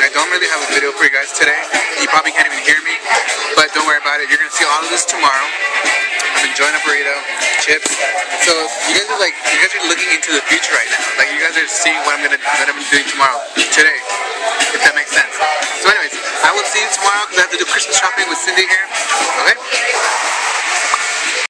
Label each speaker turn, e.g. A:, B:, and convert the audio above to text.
A: I don't really have a video for you guys today. You probably can't even hear me, but don't worry about it. You're gonna see all of this tomorrow. I'm enjoying a burrito, chips. So you guys are looking into the future right now. Like you guys are seeing what I'm doing tomorrow, today, if that makes sense. So anyways, I will see you tomorrow because I have to do Christmas shopping with Cindy here.